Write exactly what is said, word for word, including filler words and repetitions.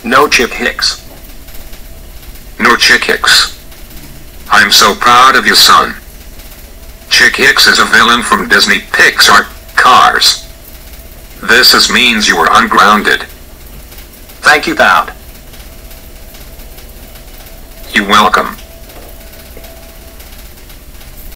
No Chip Hicks. No Chick Hicks. I'm so proud of you, son. Chick Hicks is a villain from Disney Pixar Cars. This is means you were ungrounded. Thank you, Pound. You're welcome.